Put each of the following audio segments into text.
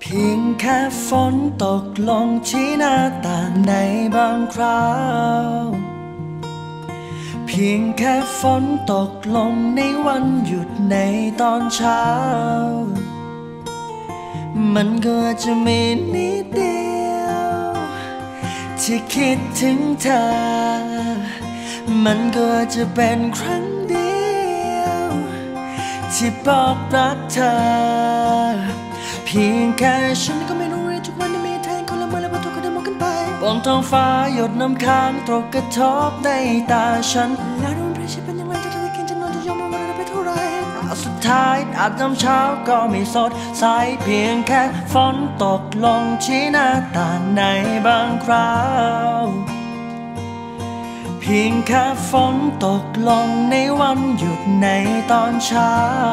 พียงแค่ฝนตกลงที่หน้าต่างในบางคราวเพียงแค่ฝนตกลงในวันหยุดในตอนเช้ามันก็จะมีนิดเดียวที่คิดถึงเธอมันก็จะเป็นครั้งเดียวที่บอกรักเธอเพียงแค่ฉันก็ไม่รู้เลยทุกวันนี้มีแทนคนละเมื่อและพอทุกคนได้มองกันไปบนท้องฟ้าหยดน้ำค้างตกกระทบในตาฉันแล้วดูมันเป็นอย่างไรจะได้กินจะนอนจะยอมมันไปเท่าไรสุดท้ายอาบน้ำเช้าก็ไม่สดใสเพียงแค่ฝนตกลงที่หน้าต่างในบางคราวเพียงแค่ฝนตกลงในวันหยุดในตอนเช้า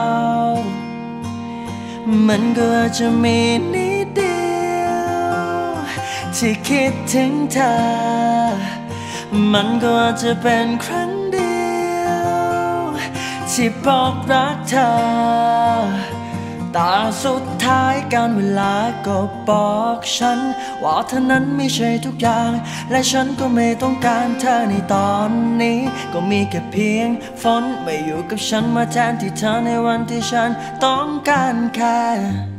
มันก็จะมีนิดเดียวที่คิดถึงเธอมันก็จะเป็นครั้งเดียวที่บอกรักเธอแต่สุดท้ายการเวลาก็บอกฉันว่าเธอนั้นไม่ใช่ทุกอย่างและฉันก็ไม่ต้องการเธอในตอนนี้ก็มีแค่เพียงฝนมาอยู่กับฉันมาแทนที่เธอในวันที่ฉันต้องการแค่